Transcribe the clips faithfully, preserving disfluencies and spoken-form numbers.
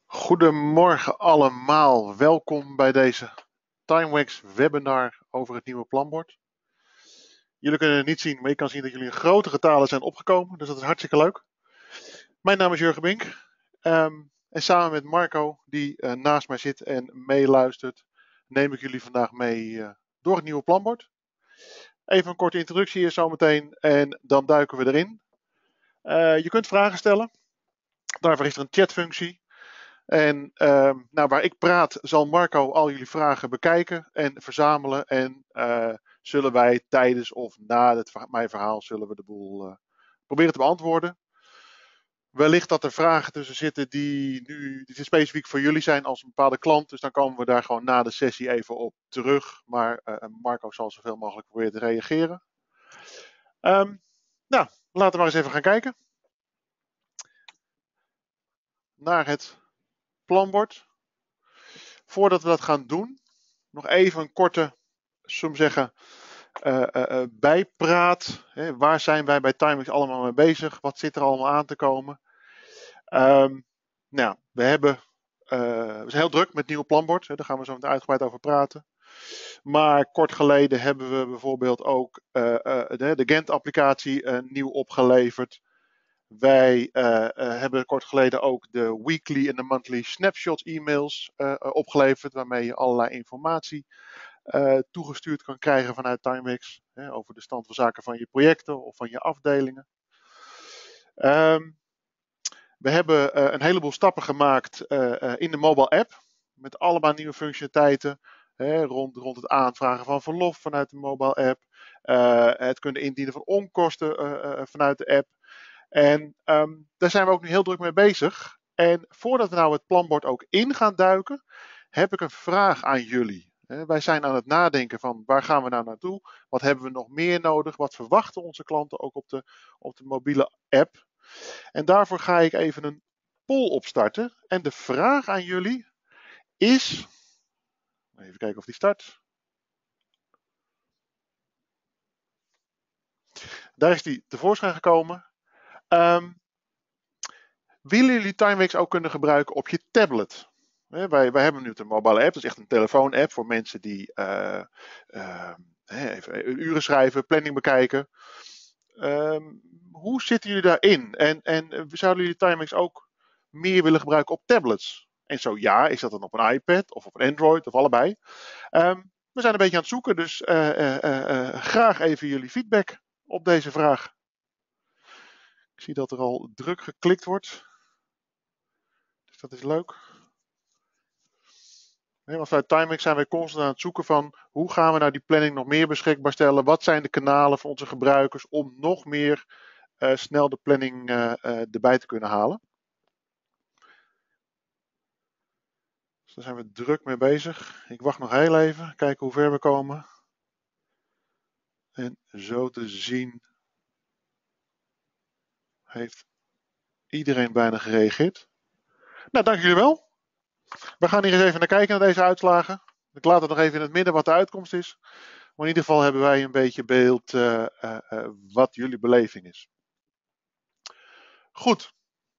Goedemorgen allemaal, welkom bij deze Timewax webinar over het nieuwe planbord. Jullie kunnen het niet zien, maar ik kan zien dat jullie in grote getalen zijn opgekomen, dus dat is hartstikke leuk. Mijn naam is Jurgen Bink um, en samen met Marco, die uh, naast mij zit en meeluistert, neem ik jullie vandaag mee uh, door het nieuwe planbord. Even een korte introductie hier zometeen en dan duiken we erin. Uh, je kunt vragen stellen, daarvoor is er een chatfunctie. En uh, nou, waar ik praat, zal Marco al jullie vragen bekijken en verzamelen. En uh, zullen wij tijdens of na het, mijn verhaal zullen we de boel uh, proberen te beantwoorden. Wellicht dat er vragen tussen zitten die nu die specifiek voor jullie zijn als een bepaalde klant. Dus dan komen we daar gewoon na de sessie even op terug. Maar uh, Marco zal zoveel mogelijk proberen te reageren. Um, nou, laten we maar eens even gaan kijken naar het planbord. Voordat we dat gaan doen, nog even een korte, zullen we zeggen, uh, uh, uh, bijpraat. Hè, waar zijn wij bij Timewax allemaal mee bezig? Wat zit er allemaal aan te komen? Um, nou, we, hebben, uh, we zijn heel druk met het nieuwe planbord. Hè, daar gaan we zo meteen uitgebreid over praten. Maar kort geleden hebben we bijvoorbeeld ook uh, uh, de, de Gantt-applicatie uh, nieuw opgeleverd. Wij uh, uh, hebben kort geleden ook de weekly en de monthly snapshots e-mails uh, opgeleverd, waarmee je allerlei informatie uh, toegestuurd kan krijgen vanuit Timewax, hè, over de stand van zaken van je projecten of van je afdelingen. Um, we hebben uh, een heleboel stappen gemaakt uh, uh, in de mobile app, met allemaal nieuwe functionaliteiten. Hè, rond, rond het aanvragen van verlof vanuit de mobile app, uh, het kunnen indienen van onkosten uh, uh, vanuit de app. En um, daar zijn we ook nu heel druk mee bezig. En voordat we nou het planbord ook in gaan duiken, heb ik een vraag aan jullie. He, wij zijn aan het nadenken van waar gaan we nou naartoe? Wat hebben we nog meer nodig? Wat verwachten onze klanten ook op de, op de mobiele app? En daarvoor ga ik even een poll opstarten. En de vraag aan jullie is... Even kijken of die start. Daar is die tevoorschijn gekomen. Um, willen jullie Timewax ook kunnen gebruiken op je tablet? He, wij, wij hebben nu een mobile app, dat is echt een telefoon-app voor mensen die uh, uh, even uren schrijven, planning bekijken. Um, hoe zitten jullie daarin? En, en zouden jullie Timewax ook meer willen gebruiken op tablets? En zo ja, is dat dan op een iPad of op een Android of allebei? Um, we zijn een beetje aan het zoeken, dus uh, uh, uh, uh, graag even jullie feedback op deze vraag. Ik zie dat er al druk geklikt wordt. Dus dat is leuk. Nee, want vanuit Timewax zijn wij constant aan het zoeken van hoe gaan we nou die planning nog meer beschikbaar stellen? Wat zijn de kanalen voor onze gebruikers om nog meer uh, snel de planning uh, uh, erbij te kunnen halen? Dus daar zijn we druk mee bezig. Ik wacht nog heel even, kijken hoe ver we komen. En zo te zien heeft iedereen bijna gereageerd. Nou, dank jullie wel. We gaan hier eens even naar kijken naar deze uitslagen. Ik laat het nog even in het midden wat de uitkomst is. Maar in ieder geval hebben wij een beetje beeld uh, uh, uh, wat jullie beleving is. Goed.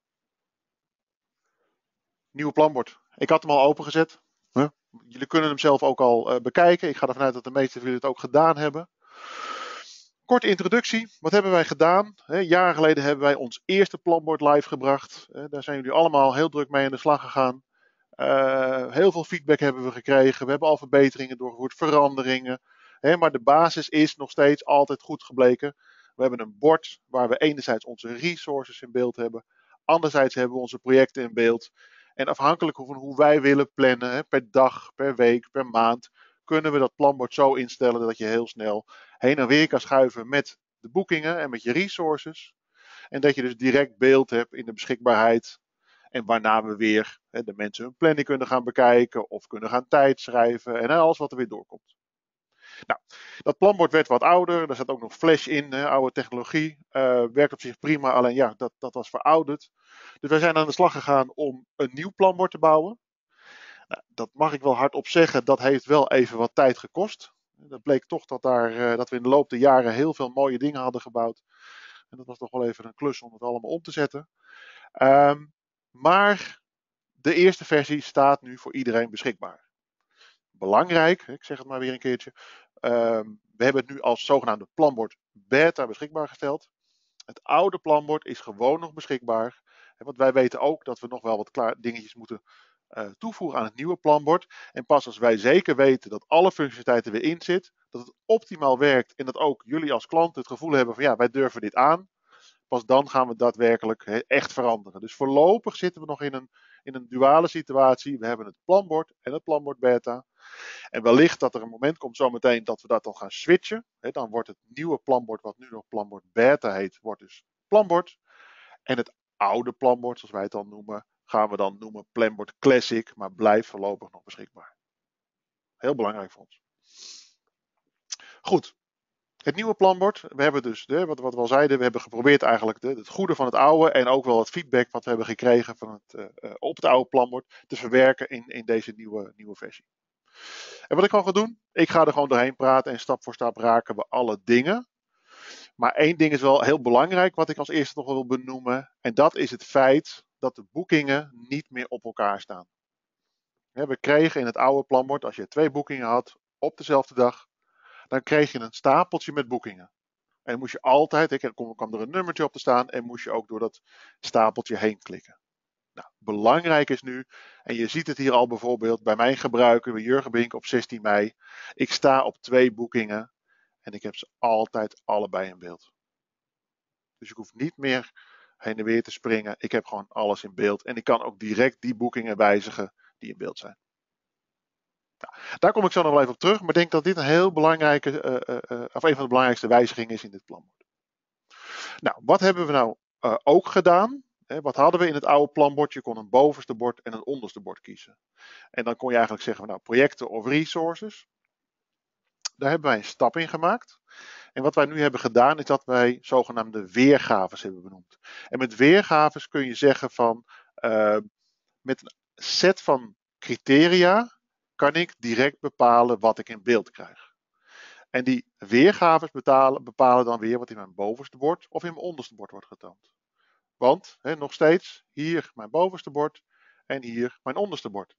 Nieuwe planbord. Ik had hem al opengezet. Huh? Jullie kunnen hem zelf ook al uh, bekijken. Ik ga ervan uit dat de meesten van jullie het ook gedaan hebben. Korte introductie. Wat hebben wij gedaan? He, jaren geleden hebben wij ons eerste planbord live gebracht. He, daar zijn jullie allemaal heel druk mee aan de slag gegaan. Uh, heel veel feedback hebben we gekregen. We hebben al verbeteringen doorgevoerd, veranderingen. He, maar de basis is nog steeds altijd goed gebleken. We hebben een bord waar we enerzijds onze resources in beeld hebben. Anderzijds hebben we onze projecten in beeld. En afhankelijk van hoe wij willen plannen, he, per dag, per week, per maand, kunnen we dat planbord zo instellen dat je heel snel heen en weer kan schuiven met de boekingen en met je resources. En dat je dus direct beeld hebt in de beschikbaarheid. En waarna we weer hè, de mensen hun planning kunnen gaan bekijken of kunnen gaan tijdschrijven en alles wat er weer doorkomt. Nou, dat planbord werd wat ouder. Daar zat ook nog Flash in, hè, oude technologie. Uh, werkt op zich prima, alleen ja, dat, dat was verouderd. Dus wij zijn aan de slag gegaan om een nieuw planbord te bouwen. Nou, dat mag ik wel hardop zeggen, dat heeft wel even wat tijd gekost. Dat bleek toch dat, daar, uh, dat we in de loop der jaren heel veel mooie dingen hadden gebouwd. En dat was toch wel even een klus om het allemaal om te zetten. Um, maar de eerste versie staat nu voor iedereen beschikbaar. Belangrijk, ik zeg het maar weer een keertje. Uh, we hebben het nu als zogenaamde planbord beta beschikbaar gesteld. Het oude planbord is gewoon nog beschikbaar. Want wij weten ook dat we nog wel wat klaar dingetjes moeten uh, toevoegen aan het nieuwe planbord. En pas als wij zeker weten dat alle functionaliteiten weer in zit, dat het optimaal werkt en dat ook jullie als klanten het gevoel hebben van ja, wij durven dit aan. Pas dan gaan we daadwerkelijk he, echt veranderen. Dus voorlopig zitten we nog in een, in een duale situatie. We hebben het planbord en het planbord beta. En wellicht dat er een moment komt zometeen dat we dat dan gaan switchen. He, dan wordt het nieuwe planbord, wat nu nog planbord beta heet, wordt dus planbord. En het oude planbord, zoals wij het dan noemen, gaan we dan noemen planbord classic, maar blijft voorlopig nog beschikbaar. Heel belangrijk voor ons. Goed. Het nieuwe planbord, we hebben dus, de, wat, wat we al zeiden, we hebben geprobeerd eigenlijk de, het goede van het oude en ook wel het feedback wat we hebben gekregen van het, uh, op het oude planbord te verwerken in, in deze nieuwe, nieuwe versie. En wat ik gewoon ga doen, ik ga er gewoon doorheen praten en stap voor stap raken we alle dingen. Maar één ding is wel heel belangrijk wat ik als eerste nog wil benoemen. En dat is het feit dat de boekingen niet meer op elkaar staan. We kregen in het oude planbord, als je twee boekingen had op dezelfde dag, dan kreeg je een stapeltje met boekingen. En dan moest je altijd, er kwam er een nummertje op te staan en moest je ook door dat stapeltje heen klikken. Nou, belangrijk is nu, en je ziet het hier al bijvoorbeeld bij mijn gebruiker, bij Jurgen Bink op zestien mei. Ik sta op twee boekingen en ik heb ze altijd allebei in beeld. Dus ik hoef niet meer heen en weer te springen. Ik heb gewoon alles in beeld en ik kan ook direct die boekingen wijzigen die in beeld zijn. Nou, daar kom ik zo nog wel even op terug, maar ik denk dat dit een heel belangrijke, uh, uh, of een van de belangrijkste wijzigingen is in dit planbord. Nou, wat hebben we nou uh, ook gedaan? Hè, wat hadden we in het oude planbord? Je kon een bovenste bord en een onderste bord kiezen. En dan kon je eigenlijk zeggen, nou, projecten of resources. Daar hebben wij een stap in gemaakt. En wat wij nu hebben gedaan, is dat wij zogenaamde weergaves hebben benoemd. En met weergaves kun je zeggen van, uh, met een set van criteria kan ik direct bepalen wat ik in beeld krijg. En die weergaves bepalen, bepalen dan weer wat in mijn bovenste bord of in mijn onderste bord wordt getoond. Want, hè, nog steeds, hier mijn bovenste bord en hier mijn onderste bord.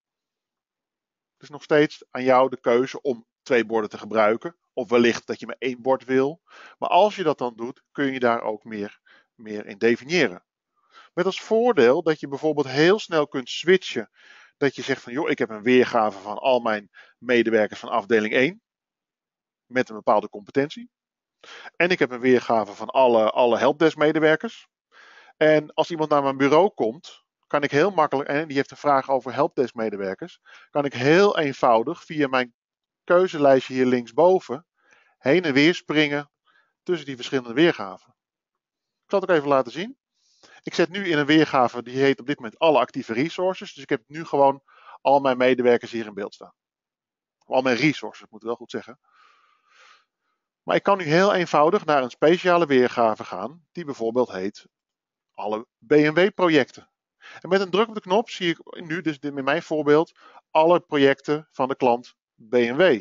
Dus nog steeds aan jou de keuze om twee borden te gebruiken. Of wellicht dat je maar één bord wil. Maar als je dat dan doet, kun je daar ook meer, meer in definiëren. Met als voordeel dat je bijvoorbeeld heel snel kunt switchen. Dat je zegt van, joh, ik heb een weergave van al mijn medewerkers van afdeling één. Met een bepaalde competentie. En ik heb een weergave van alle, alle helpdesk medewerkers. En als iemand naar mijn bureau komt, kan ik heel makkelijk, en die heeft een vraag over helpdesk medewerkers, kan ik heel eenvoudig via mijn keuzelijstje hier linksboven heen en weer springen tussen die verschillende weergaven. Ik zal het ook even laten zien. Ik zet nu in een weergave, die heet op dit moment alle actieve resources. Dus ik heb nu gewoon al mijn medewerkers hier in beeld staan. Al mijn resources, moet ik wel goed zeggen. Maar ik kan nu heel eenvoudig naar een speciale weergave gaan, die bijvoorbeeld heet alle B M W-projecten. En met een druk op de knop zie ik nu, dus in mijn voorbeeld, alle projecten van de klant B M W.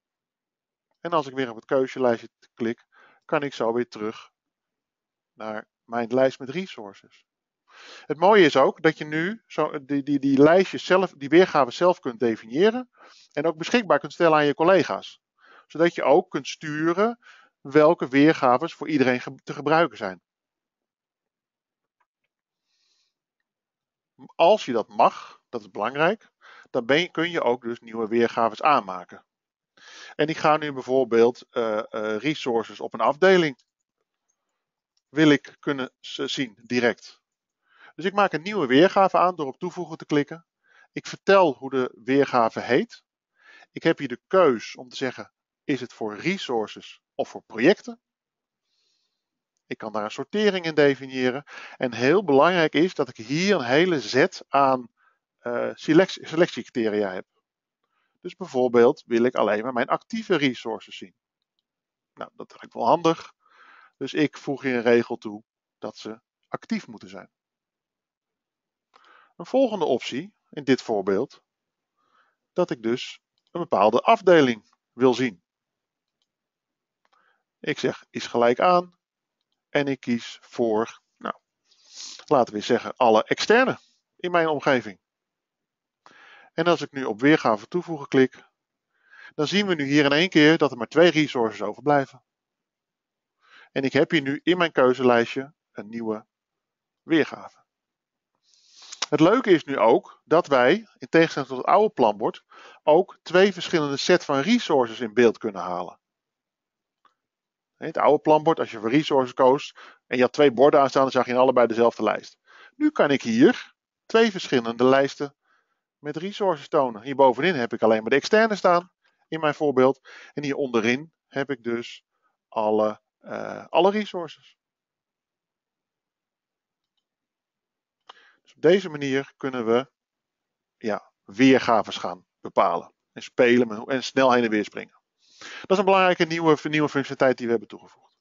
En als ik weer op het keuzelijstje klik, kan ik zo weer terug naar mijn lijst met resources. Het mooie is ook dat je nu zo die, die, die lijstjes zelf, die weergaven zelf kunt definiëren en ook beschikbaar kunt stellen aan je collega's. Zodat je ook kunt sturen welke weergaves voor iedereen te gebruiken zijn. Als je dat mag, dat is belangrijk, dan ben je, kun je ook dus nieuwe weergaves aanmaken. En ik ga nu bijvoorbeeld uh, uh, resources op een afdeling wil ik kunnen zien direct. Dus ik maak een nieuwe weergave aan door op toevoegen te klikken. Ik vertel hoe de weergave heet. Ik heb hier de keus om te zeggen, is het voor resources of voor projecten? Ik kan daar een sortering in definiëren. En heel belangrijk is dat ik hier een hele set aan uh, selectie, selectiecriteria heb. Dus bijvoorbeeld wil ik alleen maar mijn actieve resources zien. Nou, dat lijkt wel handig. Dus ik voeg hier een regel toe dat ze actief moeten zijn. Een volgende optie, in dit voorbeeld, dat ik dus een bepaalde afdeling wil zien. Ik zeg is gelijk aan en ik kies voor, nou, laten we zeggen, alle externe in mijn omgeving. En als ik nu op weergave toevoegen klik, dan zien we nu hier in één keer dat er maar twee resources overblijven. En ik heb hier nu in mijn keuzelijstje een nieuwe weergave. Het leuke is nu ook dat wij, in tegenstelling tot het oude planbord, ook twee verschillende set van resources in beeld kunnen halen. Het oude planbord, als je voor resources koos en je had twee borden aanstaan, dan zag je in allebei dezelfde lijst. Nu kan ik hier twee verschillende lijsten met resources tonen. Hier bovenin heb ik alleen maar de externe staan in mijn voorbeeld. En hier onderin heb ik dus alle, uh, alle resources. Dus op deze manier kunnen we ja, weergaves gaan bepalen. En spelen en snel heen en weer springen. Dat is een belangrijke nieuwe, nieuwe functionaliteit die we hebben toegevoegd.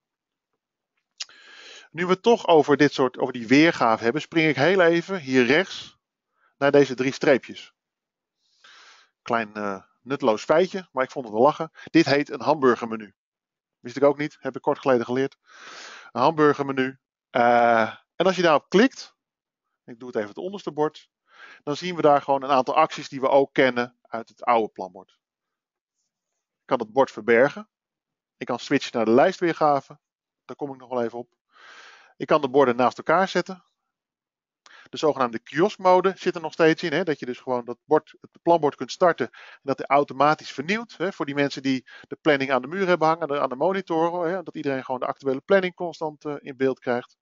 Nu we het toch over, dit soort, over die weergave hebben, spring ik heel even hier rechts naar deze drie streepjes. Klein uh, nutteloos feitje, maar ik vond het wel lachen. Dit heet een hamburgermenu. Wist ik ook niet, heb ik kort geleden geleerd. Een hamburgermenu. Uh, en als je daarop klikt, ik doe het even het onderste bord, dan zien we daar gewoon een aantal acties die we ook kennen uit het oude planbord. Ik kan het bord verbergen. Ik kan switchen naar de lijstweergave. Daar kom ik nog wel even op. Ik kan de borden naast elkaar zetten. De zogenaamde kioskmode zit er nog steeds in. Hè? Dat je dus gewoon dat bord, het planbord kunt starten. En dat hij automatisch vernieuwt. Hè? Voor die mensen die de planning aan de muur hebben hangen. Aan de monitoren. Hè? Dat iedereen gewoon de actuele planning constant uh, in beeld krijgt.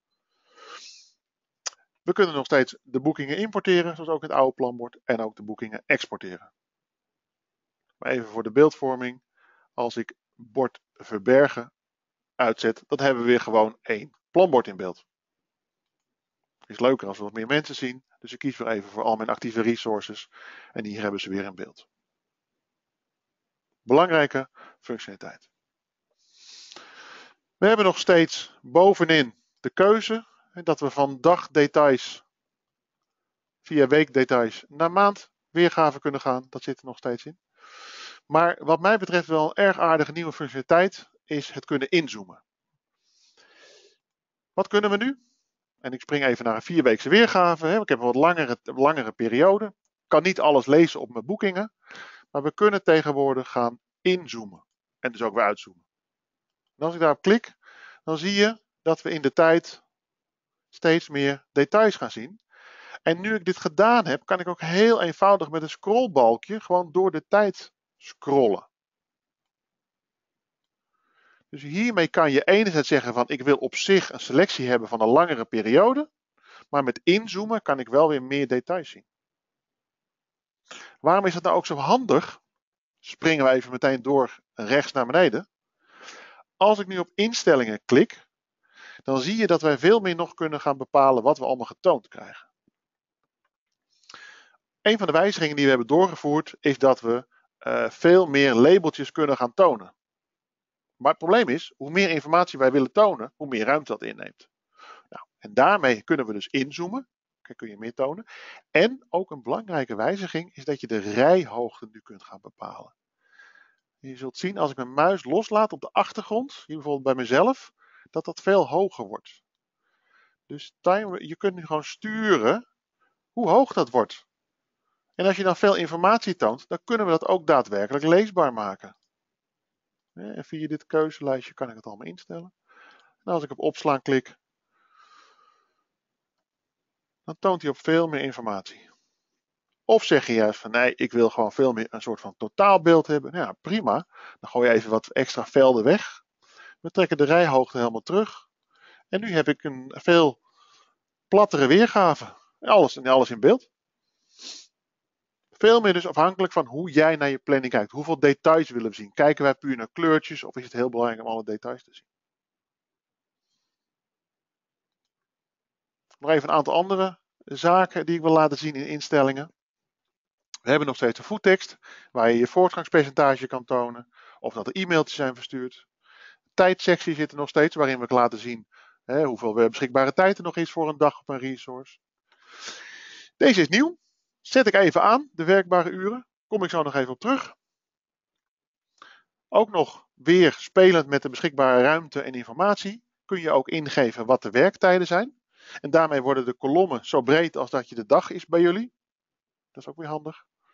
We kunnen nog steeds de boekingen importeren. Zoals ook in het oude planbord. En ook de boekingen exporteren. Maar even voor de beeldvorming. Als ik bord verbergen uitzet. Dan hebben we weer gewoon één planbord in beeld. Het is leuker als we wat meer mensen zien. Dus ik kies weer even voor al mijn actieve resources. En hier hebben ze weer in beeld. Belangrijke functionaliteit. We hebben nog steeds bovenin de keuze. Dat we van dagdetails via weekdetails naar maandweergave kunnen gaan. Dat zit er nog steeds in. Maar wat mij betreft wel een erg aardige nieuwe functionaliteit is het kunnen inzoomen. Wat kunnen we nu? En ik spring even naar een vierweekse weergave. Hè. Ik heb een wat langere, langere periode. Ik kan niet alles lezen op mijn boekingen. Maar we kunnen tegenwoordig gaan inzoomen. En dus ook weer uitzoomen. En als ik daarop klik, dan zie je dat we in de tijd steeds meer details gaan zien. En nu ik dit gedaan heb, kan ik ook heel eenvoudig met een scrollbalkje gewoon door de tijd scrollen. Dus hiermee kan je enerzijds zeggen van ik wil op zich een selectie hebben van een langere periode. Maar met inzoomen kan ik wel weer meer details zien. Waarom is dat nou ook zo handig? Springen we even meteen door rechts naar beneden. Als ik nu op instellingen klik, dan zie je dat wij veel meer nog kunnen gaan bepalen wat we allemaal getoond krijgen. Een van de wijzigingen die we hebben doorgevoerd is dat we uh, veel meer labeltjes kunnen gaan tonen. Maar het probleem is, hoe meer informatie wij willen tonen, hoe meer ruimte dat inneemt. Nou, en daarmee kunnen we dus inzoomen. Dan kun je meer tonen. En ook een belangrijke wijziging is dat je de rijhoogte nu kunt gaan bepalen. Je zult zien als ik mijn muis loslaat op de achtergrond, hier bijvoorbeeld bij mezelf, dat dat veel hoger wordt. Dus je kunt nu gewoon sturen hoe hoog dat wordt. En als je dan veel informatie toont, dan kunnen we dat ook daadwerkelijk leesbaar maken. En via dit keuzelijstje kan ik het allemaal instellen. En als ik op opslaan klik, dan toont hij op veel meer informatie. Of zeg je juist van nee, ik wil gewoon veel meer een soort van totaalbeeld hebben. Nou ja, prima. Dan gooi je even wat extra velden weg. We trekken de rijhoogte helemaal terug. En nu heb ik een veel plattere weergave. Alles, alles in beeld. Veel meer dus afhankelijk van hoe jij naar je planning kijkt. Hoeveel details willen we zien? Kijken wij puur naar kleurtjes of is het heel belangrijk om alle details te zien? Nog even een aantal andere zaken die ik wil laten zien in instellingen. We hebben nog steeds een voettekst waar je je voortgangspercentage kan tonen. Of dat er e-mailtjes zijn verstuurd. Tijdsectie zit er nog steeds waarin we laten zien hè, hoeveel beschikbare tijd er nog is voor een dag op een resource. Deze is nieuw. Zet ik even aan, de werkbare uren. Kom ik zo nog even op terug. Ook nog weer spelend met de beschikbare ruimte en informatie. Kun je ook ingeven wat de werktijden zijn. En daarmee worden de kolommen zo breed als dat je de dag is bij jullie. Dat is ook weer handig.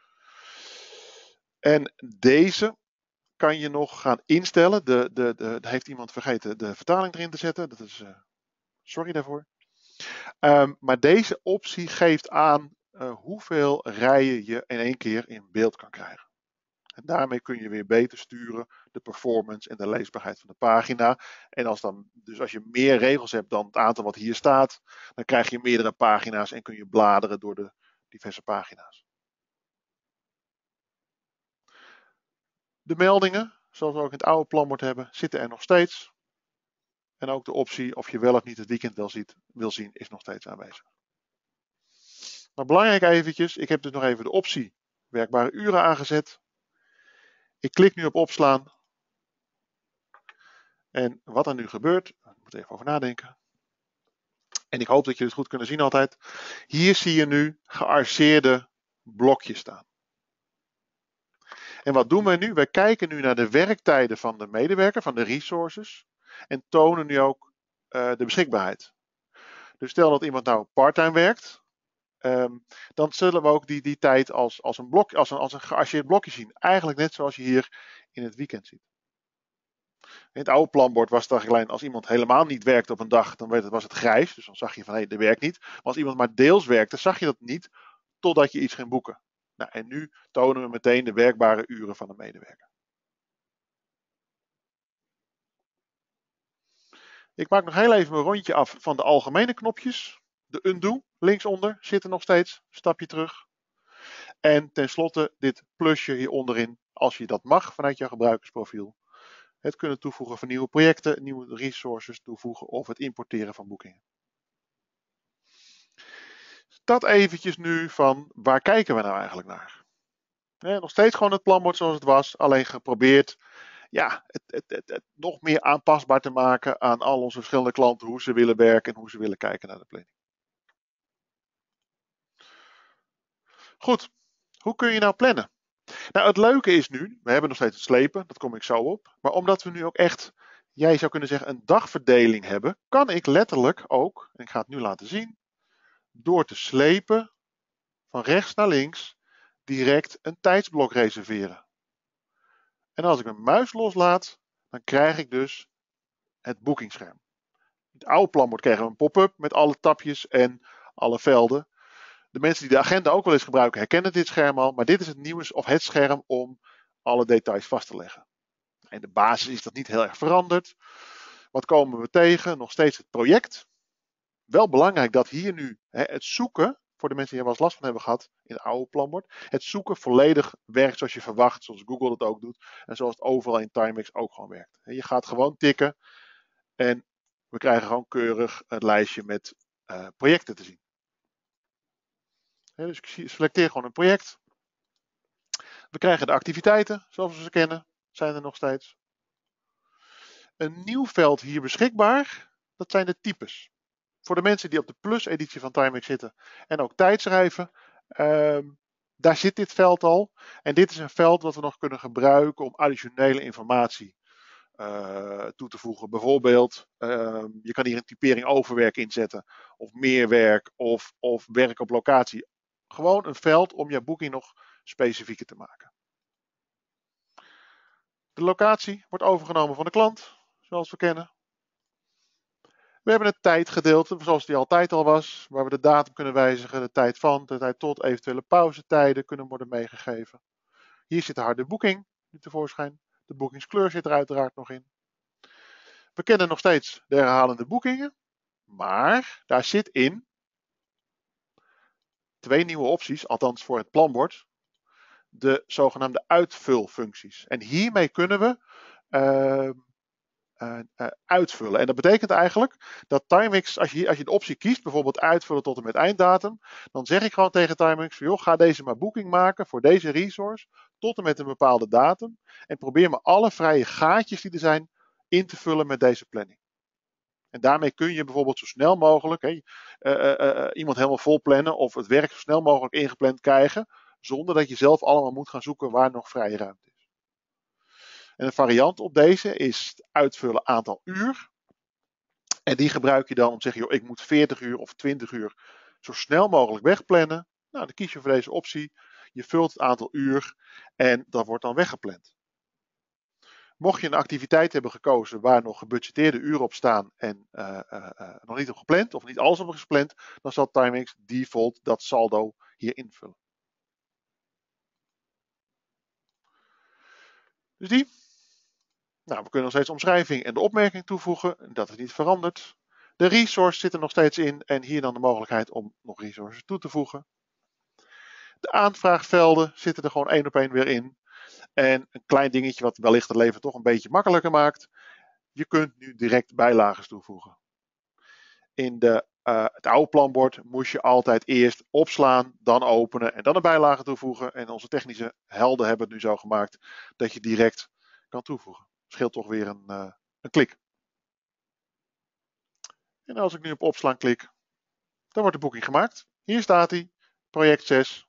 En deze kan je nog gaan instellen. De, de, de, de heeft iemand vergeten de vertaling erin te zetten. Dat is, uh, sorry daarvoor. Um, maar deze optie geeft aan uh, hoeveel rijen je in één keer in beeld kan krijgen. En daarmee kun je weer beter sturen de performance en de leesbaarheid van de pagina. En als dan, dus als je meer regels hebt dan het aantal wat hier staat, dan krijg je meerdere pagina's en kun je bladeren door de diverse pagina's. De meldingen, zoals we ook in het oude planbord hebben, zitten er nog steeds. En ook de optie of je wel of niet het weekend wil, ziet, wil zien, is nog steeds aanwezig. Maar belangrijk eventjes, ik heb dus nog even de optie werkbare uren aangezet. Ik klik nu op opslaan. En wat er nu gebeurt, ik moet even over nadenken. En ik hoop dat jullie het goed kunnen zien altijd. Hier zie je nu gearceerde blokjes staan. En wat doen we nu? Wij kijken nu naar de werktijden van de medewerker, van de resources. En tonen nu ook uh, de beschikbaarheid. Dus stel dat iemand nou parttime werkt. Um, dan zullen we ook die, die tijd als, als, een blok, als, een, als een gearceerd blokje zien. Eigenlijk net zoals je hier in het weekend ziet. In het oude planbord was het alleen als iemand helemaal niet werkte op een dag, dan was het grijs. Dus dan zag je van hé, hey, er werkt niet. Maar als iemand maar deels werkte, zag je dat niet totdat je iets ging boeken. Nou, en nu tonen we meteen de werkbare uren van de medewerker. Ik maak nog heel even een rondje af van de algemene knopjes. De undo linksonder zit er nog steeds. Stapje terug. En tenslotte dit plusje hier onderin, als je dat mag vanuit jouw gebruikersprofiel. Het kunnen toevoegen van nieuwe projecten, nieuwe resources toevoegen of het importeren van boekingen. Dat eventjes nu van waar kijken we nou eigenlijk naar? Nee, nog steeds gewoon het planbord zoals het was, alleen geprobeerd ja, het, het, het, het nog meer aanpasbaar te maken aan al onze verschillende klanten, hoe ze willen werken en hoe ze willen kijken naar de planning. Goed, hoe kun je nou plannen? Nou, het leuke is nu, we hebben nog steeds het slepen, dat kom ik zo op. Maar omdat we nu ook echt, jij zou kunnen zeggen, een dagverdeling hebben, kan ik letterlijk ook, en ik ga het nu laten zien, door te slepen, van rechts naar links, direct een tijdsblok reserveren. En als ik mijn muis loslaat, dan krijg ik dus het boekingsscherm. In het oude planbord kregen we een pop-up met alle tapjes en alle velden. De mensen die de agenda ook wel eens gebruiken herkennen dit scherm al, maar dit is het nieuwe of het scherm om alle details vast te leggen. In de basis is dat niet heel erg veranderd. Wat komen we tegen? Nog steeds het project. Wel belangrijk dat hier nu hè, het zoeken, voor de mensen die er wel eens last van hebben gehad in het oude planbord, het zoeken volledig werkt zoals je verwacht, zoals Google het ook doet en zoals het overal in Timex ook gewoon werkt. Je gaat gewoon tikken en we krijgen gewoon keurig het lijstje met uh, projecten te zien. He, dus ik selecteer gewoon een project. We krijgen de activiteiten, zoals we ze kennen, zijn er nog steeds. Een nieuw veld hier beschikbaar, dat zijn de types. Voor de mensen die op de Plus-editie van Timex zitten en ook tijdschrijven, uh, daar zit dit veld al. En dit is een veld wat we nog kunnen gebruiken om additionele informatie uh, toe te voegen. Bijvoorbeeld, uh, je kan hier een typering overwerk inzetten, of meerwerk, of, of werk op locatie. Gewoon een veld om je boeking nog specifieker te maken. De locatie wordt overgenomen van de klant, zoals we kennen. We hebben het tijdgedeelte, zoals die altijd al was, waar we de datum kunnen wijzigen, de tijd van, de tijd tot, eventuele pauzetijden kunnen worden meegegeven. Hier zit de harde boeking nu tevoorschijn. De boekingskleur zit er uiteraard nog in. We kennen nog steeds de herhalende boekingen, maar daar zit in twee nieuwe opties, althans voor het planbord, de zogenaamde uitvulfuncties. En hiermee kunnen we uh, uh, uh, uitvullen. En dat betekent eigenlijk dat Timex, als je, als je de optie kiest, bijvoorbeeld uitvullen tot en met einddatum, dan zeg ik gewoon tegen Timex, joh, ga deze maar boeking maken voor deze resource tot en met een bepaalde datum. En probeer maar alle vrije gaatjes die er zijn in te vullen met deze planning. En daarmee kun je bijvoorbeeld zo snel mogelijk hè, uh, uh, uh, iemand helemaal vol plannen of het werk zo snel mogelijk ingepland krijgen, zonder dat je zelf allemaal moet gaan zoeken waar nog vrije ruimte is. En een variant op deze is het uitvullen aantal uur. En die gebruik je dan om te zeggen, joh, ik moet veertig uur of twintig uur zo snel mogelijk wegplannen. Nou, dan kies je voor deze optie. Je vult het aantal uur en dat wordt dan weggepland. Mocht je een activiteit hebben gekozen waar nog gebudgeteerde uren op staan en uh, uh, uh, nog niet op gepland of niet alles op is gepland, dan zal Timex default dat saldo hier invullen. Dus die. Nou, we kunnen nog steeds omschrijving en de opmerking toevoegen. Dat is niet veranderd. De resource zit er nog steeds in en hier dan de mogelijkheid om nog resources toe te voegen. De aanvraagvelden zitten er gewoon één op één weer in. En een klein dingetje wat wellicht het leven toch een beetje makkelijker maakt. Je kunt nu direct bijlagen toevoegen. In de, uh, het oude planbord moest je altijd eerst opslaan, dan openen en dan een bijlage toevoegen. En onze technische helden hebben het nu zo gemaakt dat je direct kan toevoegen. Scheelt toch weer een, uh, een klik. En als ik nu op opslaan klik, dan wordt de boeking gemaakt. Hier staat hij, project zes.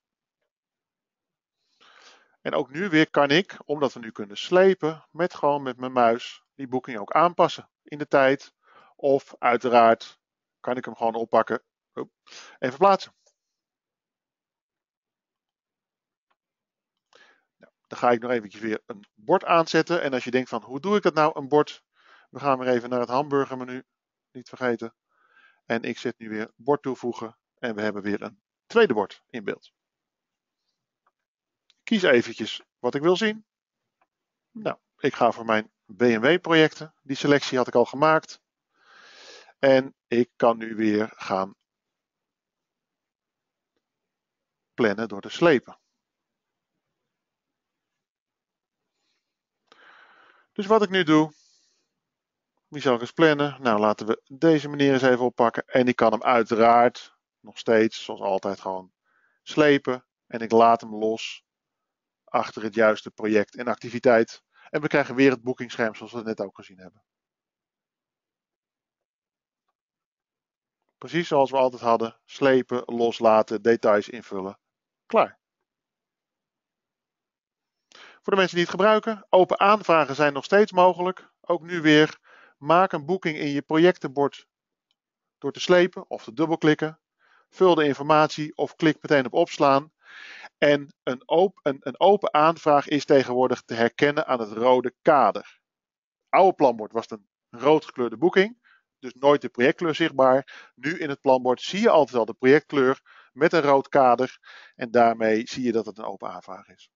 En ook nu weer kan ik, omdat we nu kunnen slepen, met gewoon met mijn muis die boeking ook aanpassen in de tijd. Of uiteraard kan ik hem gewoon oppakken en verplaatsen. Nou, dan ga ik nog eventjes weer een bord aanzetten. En als je denkt van hoe doe ik dat nou, een bord. We gaan weer even naar het hamburgermenu, niet vergeten. En ik zet nu weer bord toevoegen en we hebben weer een tweede bord in beeld. Kies eventjes wat ik wil zien. Nou, ik ga voor mijn B M W projecten. Die selectie had ik al gemaakt. En ik kan nu weer gaan plannen door te slepen. Dus wat ik nu doe, wie zal ik eens plannen? Nou, laten we deze meneer eens even oppakken. En ik kan hem uiteraard nog steeds, zoals altijd, gewoon slepen. En ik laat hem los achter het juiste project en activiteit. En we krijgen weer het boekingsscherm zoals we het net ook gezien hebben. Precies zoals we altijd hadden. Slepen, loslaten, details invullen. Klaar. Voor de mensen die het gebruiken, open aanvragen zijn nog steeds mogelijk. Ook nu weer, maak een boeking in je projectenbord door te slepen of te dubbelklikken. Vul de informatie of klik meteen op opslaan. En een open, een, een open aanvraag is tegenwoordig te herkennen aan het rode kader. Oude planbord was het een rood gekleurde boeking, dus nooit de projectkleur zichtbaar. Nu in het planbord zie je altijd al de projectkleur met een rood kader en daarmee zie je dat het een open aanvraag is.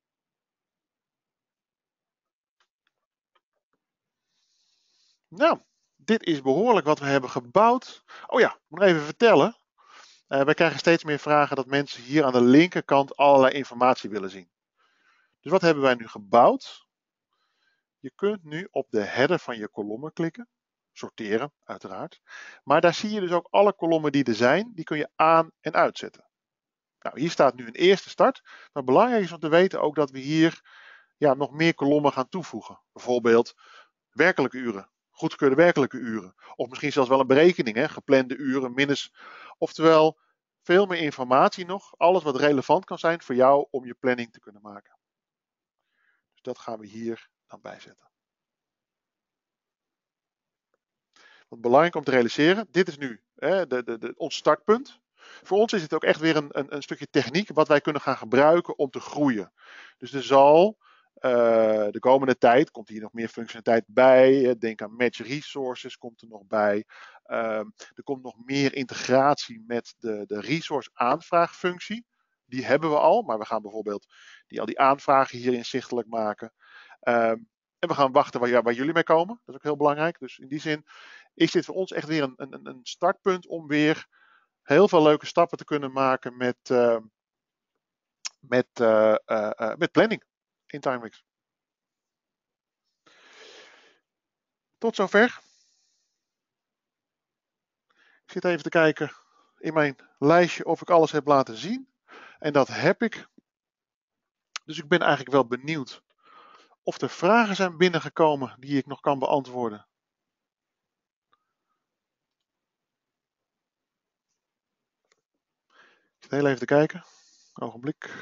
Nou, dit is behoorlijk wat we hebben gebouwd. Oh ja, ik moet nog even vertellen. Uh, wij krijgen steeds meer vragen dat mensen hier aan de linkerkant allerlei informatie willen zien. Dus wat hebben wij nu gebouwd? Je kunt nu op de header van je kolommen klikken. Sorteren, uiteraard. Maar daar zie je dus ook alle kolommen die er zijn. Die kun je aan- en uitzetten. Nou, hier staat nu een eerste start. Maar belangrijk is om te weten ook dat we hier ja, nog meer kolommen gaan toevoegen. Bijvoorbeeld werkelijke uren. Goedgekeurde werkelijke uren. Of misschien zelfs wel een berekening. Hè? Geplande uren, minus. Oftewel, veel meer informatie nog. Alles wat relevant kan zijn voor jou om je planning te kunnen maken. Dus dat gaan we hier dan bijzetten. Wat belangrijk om te realiseren. Dit is nu hè, de, de, de, ons startpunt. Voor ons is het ook echt weer een, een, een stukje techniek wat wij kunnen gaan gebruiken om te groeien. Dus er zal uh, de komende tijd, komt hier nog meer functionaliteit bij. Denk aan match resources komt er nog bij. Uh, er komt nog meer integratie met de, de resource aanvraagfunctie. Die hebben we al, maar we gaan bijvoorbeeld die, al die aanvragen hier inzichtelijk maken. Uh, en we gaan wachten waar, waar jullie mee komen. Dat is ook heel belangrijk. Dus in die zin is dit voor ons echt weer een, een, een startpunt om weer heel veel leuke stappen te kunnen maken met, uh, met, uh, uh, uh, met planning in Timex. Tot zover. Ik zit even te kijken in mijn lijstje of ik alles heb laten zien. En dat heb ik. Dus ik ben eigenlijk wel benieuwd of er vragen zijn binnengekomen die ik nog kan beantwoorden. Ik zit heel even te kijken. Ogenblik.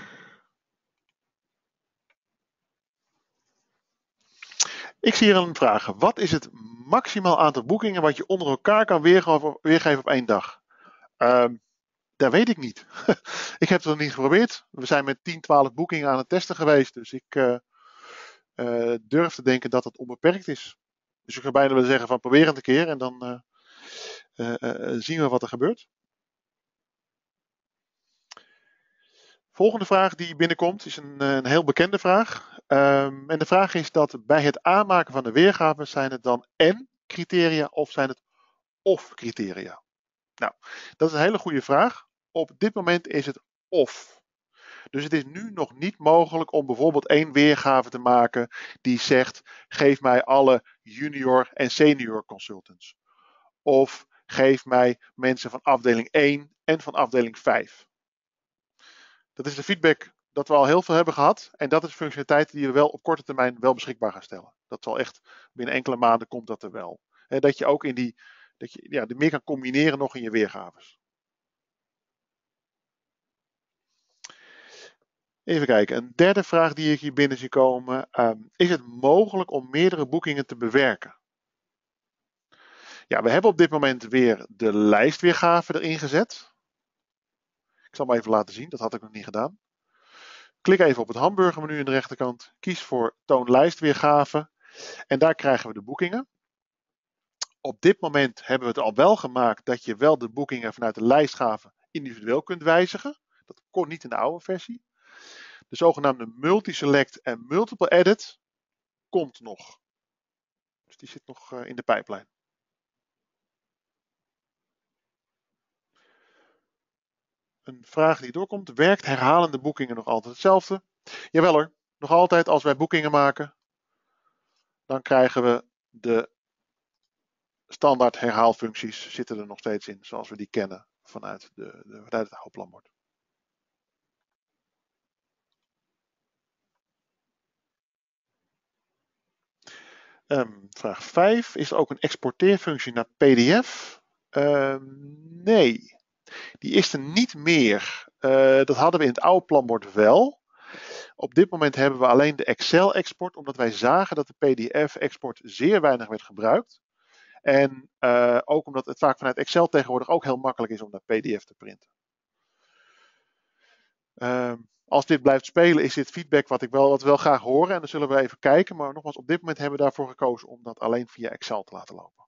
Ik zie hier een vraag. Wat is het maximaal aantal boekingen wat je onder elkaar kan weergeven op één dag? Um, dat weet ik niet. Ik heb het nog niet geprobeerd. We zijn met tien, twaalf boekingen aan het testen geweest. Dus ik uh, uh, durf te denken dat het onbeperkt is. Dus ik zou bijna willen zeggen van probeer het een keer en dan uh, uh, uh, zien we wat er gebeurt. Volgende vraag die binnenkomt is een, een heel bekende vraag. Um, en de vraag is dat bij het aanmaken van de weergave zijn het dan en criteria of zijn het of criteria? Nou, dat is een hele goede vraag. Op dit moment is het of. Dus het is nu nog niet mogelijk om bijvoorbeeld één weergave te maken die zegt geef mij alle junior en senior consultants. Of geef mij mensen van afdeling één en van afdeling vijf. Dat is de feedback dat we al heel veel hebben gehad. En dat is functionaliteit die we wel op korte termijn wel beschikbaar gaan stellen. Dat zal echt binnen enkele maanden komt dat er wel. He, dat je ook in die, dat je ja, er meer kan combineren nog in je weergaves. Even kijken, een derde vraag die ik hier binnen zie komen. Um, is het mogelijk om meerdere boekingen te bewerken? Ja, we hebben op dit moment weer de lijstweergave erin gezet. Ik zal hem even laten zien, dat had ik nog niet gedaan. Klik even op het hamburgermenu aan de rechterkant. Kies voor toon lijstweergave. En daar krijgen we de boekingen. Op dit moment hebben we het al wel gemaakt dat je wel de boekingen vanuit de lijstgave individueel kunt wijzigen. Dat kon niet in de oude versie. De zogenaamde multi-select en multiple edit komt nog. Dus die zit nog in de pijplijn. Een vraag die doorkomt. Werkt herhalende boekingen nog altijd hetzelfde? Jawel hoor. Nog altijd als wij boekingen maken. Dan krijgen we de standaard herhaalfuncties zitten er nog steeds in. Zoals we die kennen vanuit, de, de, vanuit het oude planbord. Um, vraag vijf. Is er ook een exporteerfunctie naar P D F? Um, nee. Die is er niet meer. Uh, dat hadden we in het oude planbord wel. Op dit moment hebben we alleen de Excel-export, omdat wij zagen dat de P D F-export zeer weinig werd gebruikt. En uh, ook omdat het vaak vanuit Excel tegenwoordig ook heel makkelijk is om naar P D F te printen. Uh, als dit blijft spelen, is dit feedback wat, ik wel, wat we wel graag horen. En dan zullen we even kijken. Maar nogmaals, op dit moment hebben we daarvoor gekozen om dat alleen via Excel te laten lopen.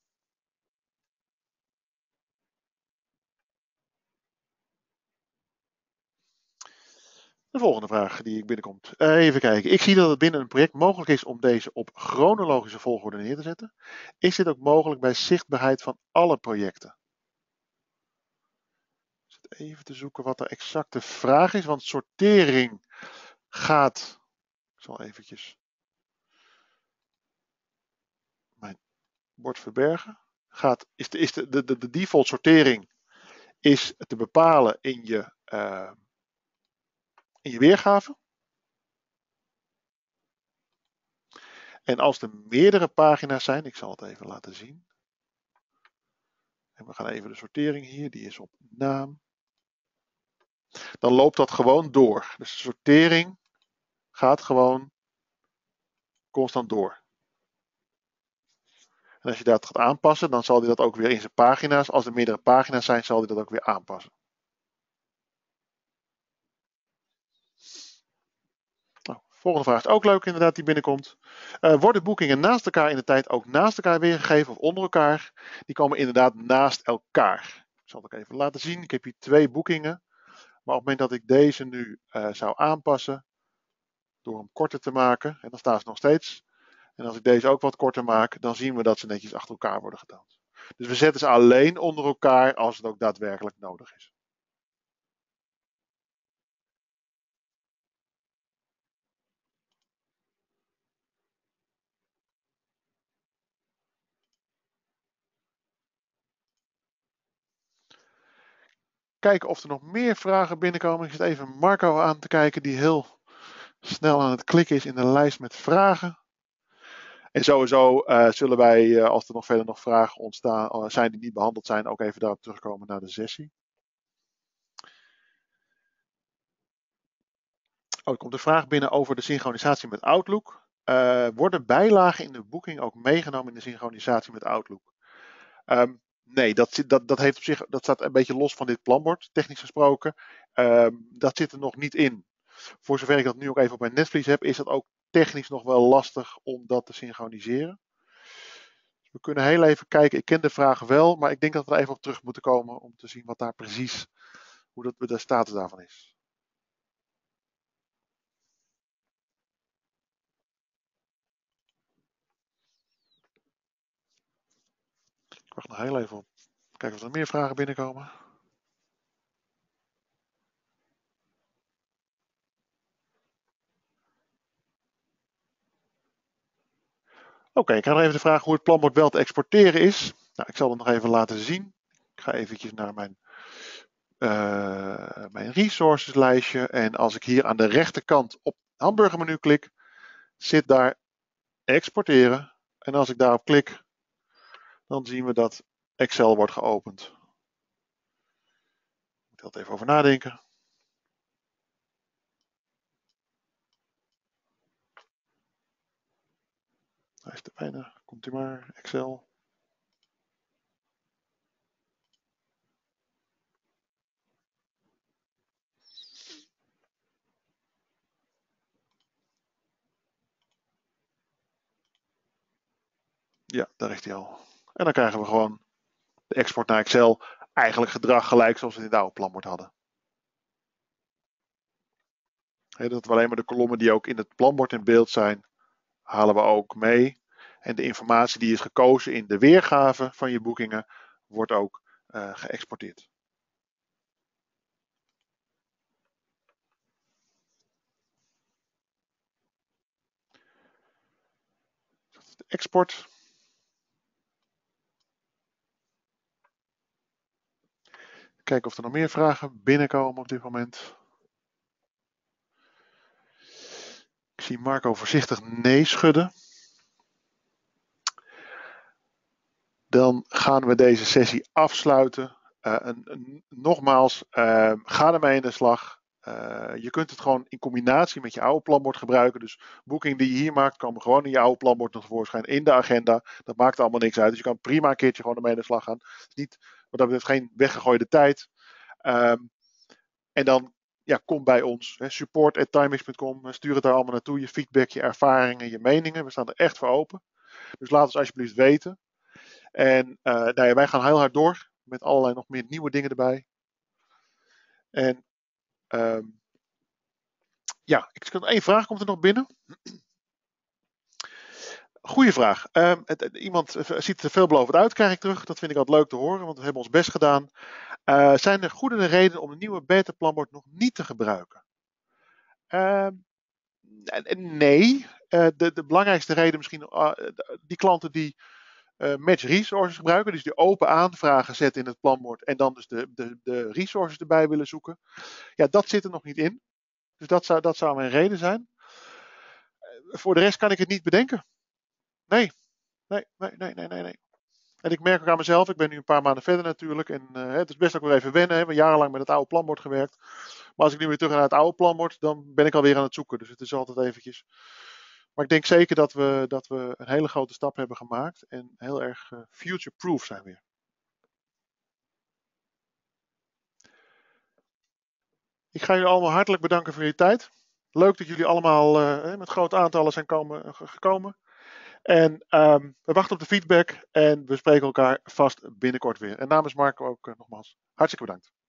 De volgende vraag die ik binnenkomt. Uh, even kijken. Ik zie dat het binnen een project mogelijk is om deze op chronologische volgorde neer te zetten. Is dit ook mogelijk bij zichtbaarheid van alle projecten? Ik zit even te zoeken wat de exacte vraag is. Want sortering gaat... Ik zal eventjes mijn bord verbergen. Gaat, is de, is de, de, de default sortering is te bepalen in je... Uh, in je weergave. En als er meerdere pagina's zijn, ik zal het even laten zien. En we gaan even de sortering hier, die is op naam. Dan loopt dat gewoon door. Dus de sortering gaat gewoon constant door. En als je dat gaat aanpassen, dan zal hij dat ook weer in zijn pagina's. Als er meerdere pagina's zijn, zal hij dat ook weer aanpassen. Nou, volgende vraag is ook leuk inderdaad die binnenkomt. Uh, worden boekingen naast elkaar in de tijd ook naast elkaar weergegeven of onder elkaar? Die komen inderdaad naast elkaar. Ik zal het ook even laten zien. Ik heb hier twee boekingen. Maar op het moment dat ik deze nu uh, zou aanpassen, door hem korter te maken, en dan staan ze nog steeds. En als ik deze ook wat korter maak, dan zien we dat ze netjes achter elkaar worden getoond. Dus we zetten ze alleen onder elkaar als het ook daadwerkelijk nodig is. Kijken of er nog meer vragen binnenkomen. Ik zit even Marco aan te kijken, die heel snel aan het klikken is in de lijst met vragen. En sowieso uh, zullen wij, uh, als er nog verder nog vragen ontstaan, uh, zijn die niet behandeld zijn, ook even daarop terugkomen naar de sessie. Oh, er komt een vraag binnen over de synchronisatie met Outlook. Uh, worden bijlagen in de boeking ook meegenomen in de synchronisatie met Outlook? Um, Nee, dat, zit, dat, dat, heeft op zich, dat staat een beetje los van dit planbord, technisch gesproken. Um, dat zit er nog niet in. Voor zover ik dat nu ook even op mijn netvlies heb, is dat ook technisch nog wel lastig om dat te synchroniseren. We kunnen heel even kijken. Ik ken de vraag wel, maar ik denk dat we er even op terug moeten komen om te zien wat daar precies, hoe dat, de status daarvan is. Ik wacht nog heel even op. Kijken of er meer vragen binnenkomen. Oké, okay, ik ga nog even de vraag hoe het planbord wel te exporteren is. Nou, ik zal het nog even laten zien. Ik ga eventjes naar mijn, uh, mijn resources lijstje. En als ik hier aan de rechterkant op het hamburgermenu klik, zit daar exporteren. En als ik daarop klik, dan zien we dat Excel wordt geopend. Ik moet er altijd even over nadenken. Hij is te bijna. Komt u maar, Excel. Ja, daar is hij al. En dan krijgen we gewoon de export naar Excel. Eigenlijk gedrag gelijk zoals we het in het oude planbord hadden. He, dat we alleen maar de kolommen die ook in het planbord in beeld zijn, halen we ook mee. En de informatie die is gekozen in de weergave van je boekingen, wordt ook uh, geëxporteerd. De export. Kijken of er nog meer vragen binnenkomen op dit moment. Ik zie Marco voorzichtig nee schudden. Dan gaan we deze sessie afsluiten. Uh, een, een, nogmaals, uh, ga ermee in de slag. Uh, je kunt het gewoon in combinatie met je oude planbord gebruiken. Dus boekingen die je hier maakt, komen gewoon in je oude planbord nog tevoorschijn in de agenda. Dat maakt allemaal niks uit. Dus je kan prima een keertje gewoon ermee in de slag gaan. Het is niet, wat dat betreft, geen weggegooide tijd. Um, en dan ja, kom bij ons. Hè, support at timemix punt com. Stuur het daar allemaal naartoe. Je feedback, je ervaringen, je meningen. We staan er echt voor open. Dus laat ons alsjeblieft weten. En uh, nou ja, wij gaan heel hard door. Met allerlei nog meer nieuwe dingen erbij. En um, ja, ik kan één vraag komt er nog binnen. Goeie vraag. Um, het, het, iemand ziet er veelbelovend uit, krijg ik terug. Dat vind ik altijd leuk te horen, want we hebben ons best gedaan. Uh, zijn er goede redenen om een nieuwe beta-planbord nog niet te gebruiken? Uh, nee. Uh, de, de belangrijkste reden misschien, uh, die klanten die uh, match resources gebruiken, dus die open aanvragen zetten in het planbord en dan dus de, de, de resources erbij willen zoeken. Ja, dat zit er nog niet in. Dus dat zou, dat zou mijn reden zijn. Uh, voor de rest kan ik het niet bedenken. Nee. Nee, nee, nee, nee, nee. nee. En ik merk ook aan mezelf, ik ben nu een paar maanden verder natuurlijk. En uh, het is best ook weer even wennen. We hebben jarenlang met het oude planbord gewerkt. Maar als ik nu weer terug naar het oude planbord, dan ben ik alweer aan het zoeken. Dus het is altijd eventjes. Maar ik denk zeker dat we, dat we een hele grote stap hebben gemaakt. En heel erg uh, future-proof zijn weer. Ik ga jullie allemaal hartelijk bedanken voor je tijd. Leuk dat jullie allemaal uh, met grote aantallen zijn komen, uh, gekomen. En um, we wachten op de feedback en we spreken elkaar vast binnenkort weer. En namens Marco ook uh, nogmaals hartstikke bedankt.